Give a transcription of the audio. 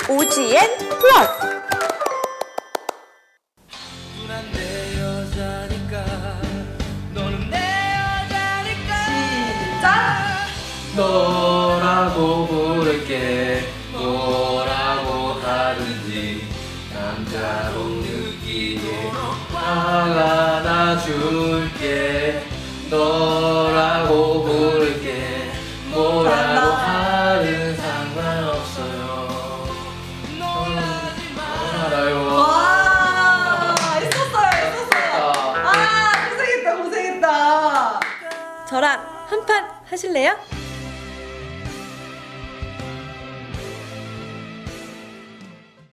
오지엔 플러스. 시작! 너라고 부를게. 뭐라고 하든지 남자로 느끼게 화가 나줄게. 너라고 부를게. 뭐라고 하든 상관없어요. 알아요. 와, 있었어요. 아, 고생했다. 저랑 한 판 하실래요?